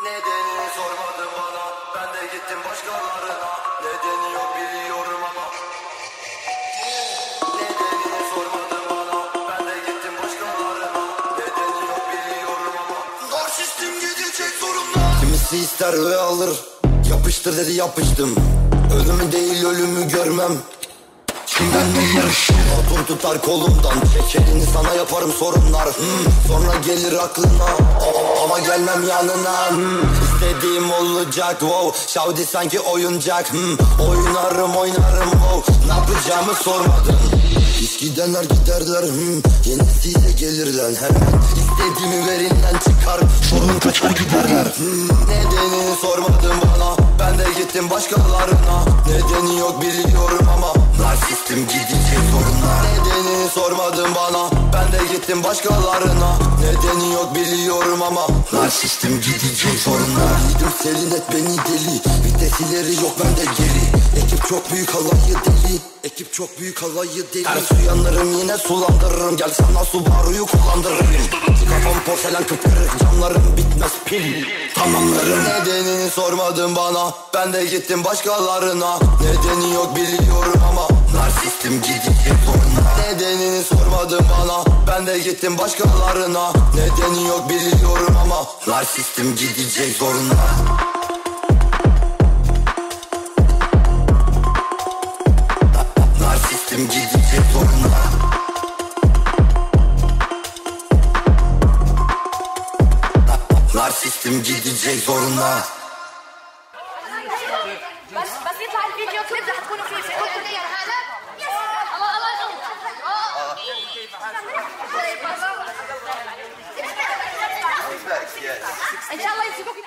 Nedeni sormadın bana, ben de gittim başkalarına. Nedeni yok biliyorum ama. Nedeni sormadın bana, ben de gittim başkalarına. Nedeni yok biliyorum ama. Narsistim gidecek zorunda. Kimisi ister ve alır, yapıştır dedi yapıştım. Ölümü değil ölümü görmem. Şimdiden mi yarışım? Otur tutar kolumdan, çek elini sana yaparım sorunlar. Sonra gelir aklına, ama gelmem yanına. İstediğim olacak, wow. Şavdi sanki oyuncak, oynarım wow. Ne yapacağımı sormadın. Hiç gidenler giderler, yenisiyle gelirler hemen. İstediğimi verinden çıkar, sorun kaçar giderler. Nedeni sormadın bana, ben de gittim başkalarına. Nedeni yok biliyorum ama narsistim gidecek zorunda. Nedeni sormadın bana, ben de gittim başkalarına. Nedeni yok biliyorum ama narsistim gidecek zorunda. Gittim selin et beni deli, vitesileri yok bende geri. Ekip çok büyük halayı deli, ekip çok büyük halayı deli. Ters uyanırım yine sulandırırım, gel sana Subaru'yu kullandırırım. Kafam porselen kıpkırık, camlarım bitmez pil tamamlarım. Nedeni sormadın bana, ben de gittim başkalarına. Nedeni yok biliyorum ama narsistim gidecek zorunda. Nedenini sormadın bana, ben de gittim başkalarına. Nedeni yok biliyorum ama narsistim gidecek zorunda. Narsistim gidecek zorunda. Narsistim gidecek zorunda. بس يطلع الفيديو كليب رح تكونوا فيه هذا ان شاء الله يمسكوك